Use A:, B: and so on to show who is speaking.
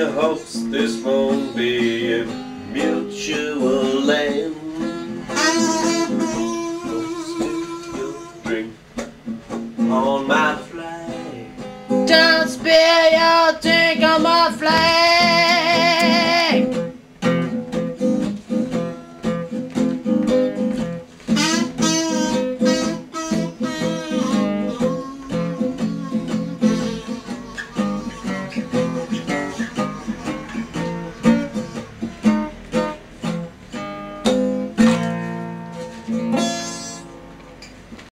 A: hopes this won't be a mutual end. Drink on my flag.
B: Don't spill your drink on my flag.